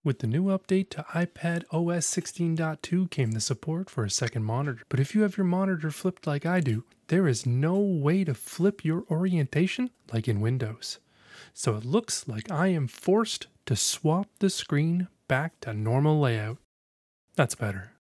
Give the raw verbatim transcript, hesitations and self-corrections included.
With the new update to iPad O S sixteen point two came the support for a second monitor, but if you have your monitor flipped like I do, there is no way to flip your orientation like in Windows. So it looks like I am forced to swap the screen back to normal layout. That's better.